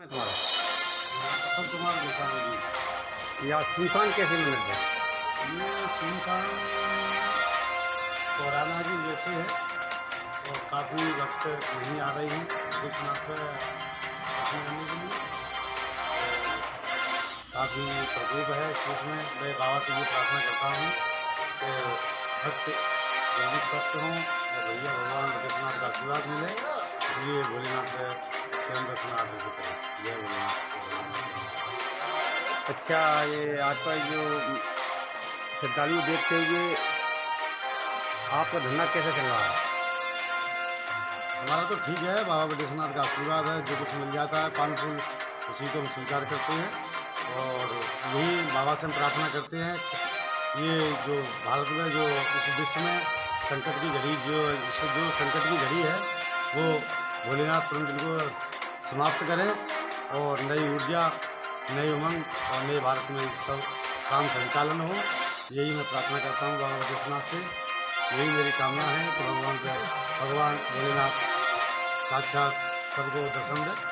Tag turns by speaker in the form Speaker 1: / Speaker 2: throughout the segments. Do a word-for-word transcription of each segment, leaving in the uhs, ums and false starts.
Speaker 1: तुम्हारा
Speaker 2: अशोक कुमार गोस्वामी जी।
Speaker 1: या सुनसान कैसे मंदिर है?
Speaker 2: ये सुनसान पुराना जी जैसे है और काफ़ी वक्त नहीं आ रही हैं विश्वनाथ पे दर्शन करने के लिए। काफ़ी प्रकोप है इसमें। मैं बाबा से ये प्रार्थना करता हूँ कि भक्त जल्दी स्वस्थ हों और भैया भगवान विश्वनाथ का आशीर्वाद मिले, इसलिए भोलेनाथ पे स्वयं दर्शन आकर के करें। जय भोलेनाथ।
Speaker 1: अच्छा, ये आपका जो श्रद्धालु देखते हुए आपका धंधा कैसे चल रहा है?
Speaker 2: हमारा तो ठीक है, बाबा विश्वनाथ का आशीर्वाद है। जो कुछ मिल जाता है पान फूल उसी को हम स्वीकार करते हैं और यही बाबा से हम प्रार्थना करते हैं कि ये जो भारत में जो इस विश्व में संकट की घड़ी जो इस जो संकट की घड़ी है वो भोलेनाथ तुरंत इनको समाप्त करें और नई ऊर्जा, नई उमंग और नए भारत में सब काम संचालन हो। यही मैं प्रार्थना करता हूँ बाबा विश्वनाथ से। यही मेरी कामना है कि भगवान का भगवान भोलेनाथ साक्षात सबको दर्शन दे।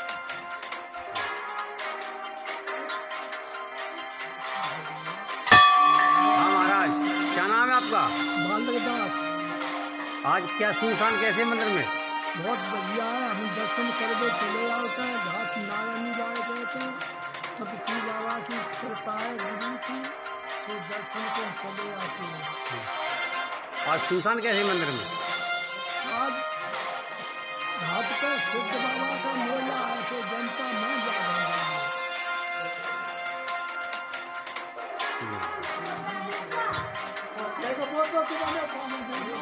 Speaker 1: हाँ महाराज, क्या नाम है आपका?
Speaker 3: बालक दास।
Speaker 1: आज क्या सुनसान कैसे मंदिर में?
Speaker 3: बहुत बढ़िया है, हम दर्शन करके चले आते हैं। घाट नारायणी बाबा कहते हैं, तब श्री बाबा की कृपा है गुरु की, तो दर्शन को चले आते हैं।
Speaker 1: आज सुनसान कैसे मंदिर में?
Speaker 3: आज घाट पर सिद्ध बाबा का मेला है, तो जनता में जा रही है। देखो वो तो किराने खाने के लिए।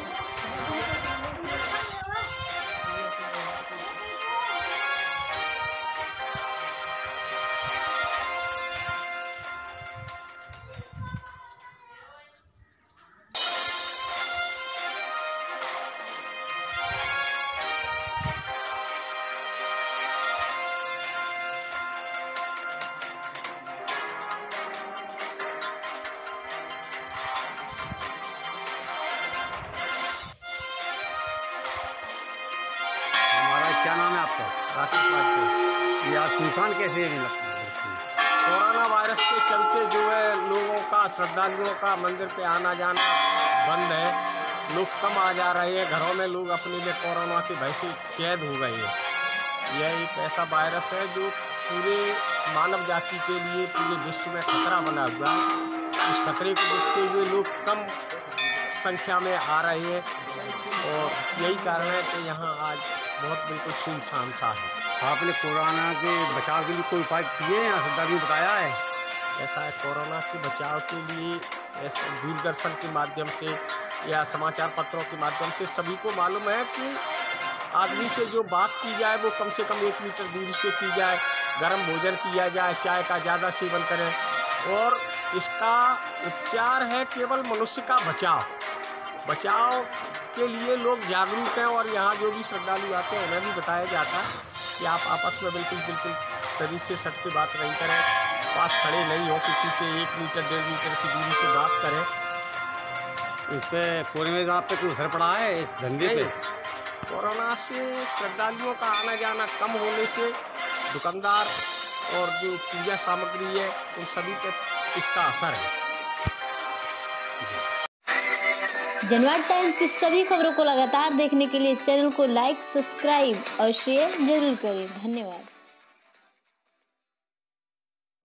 Speaker 1: क्या नाम है आपका?
Speaker 2: राकेश पाटिल।
Speaker 1: ये आज सुनसान कैसे है?
Speaker 4: कोरोना वायरस के चलते जो है लोगों का, श्रद्धालुओं का मंदिर पे आना जाना बंद है। लोग कम आ जा रहे हैं, घरों में लोग अपने में कोरोना की भय से कैद हो गए हैं। यह एक ऐसा वायरस है जो पूरे मानव जाति के लिए पूरे विश्व में खतरा बना हुआ है। इस खतरे को देखते हुए लोग कम संख्या में आ रहे हैं और यही कारण है कि यहाँ आज बहुत बिल्कुल सुनसान सा है।
Speaker 1: आपने कोरोना के बचाव के लिए कोई उपाय किए हैं? श्रद्धालु बताया है
Speaker 4: ऐसा है, कोरोना के बचाव के लिए ऐसे दूरदर्शन के माध्यम से या समाचार पत्रों के माध्यम से सभी को मालूम है कि आदमी से जो बात की जाए वो कम से कम एक मीटर दूरी से की जाए, गर्म भोजन किया जाए, चाय का ज़्यादा सेवन करें और इसका उपचार है केवल मनुष्य का बचाव। बचाव के लिए लोग जागरूक हैं और यहाँ जो भी श्रद्धालु आते हैं उन्हें भी बताया जाता है कि आप आपस में बिल्कुल बिल्कुल शरीर से सट के बात नहीं करें, पास खड़े नहीं हो, किसी से एक मीटर डेढ़ मीटर की दूरी से बात करें।
Speaker 1: इस पे कोरोना में आप पे कोई असर पड़ा है इस धंधे पे?
Speaker 4: कोरोना से श्रद्धालुओं का आना जाना कम होने से दुकानदार और जो पूजा सामग्री है उन सभी पर इसका असर है।
Speaker 5: जनवाद टाइम्स की सभी खबरों को लगातार देखने के लिए चैनल को लाइक, सब्सक्राइब और शेयर जरूर करें। धन्यवाद।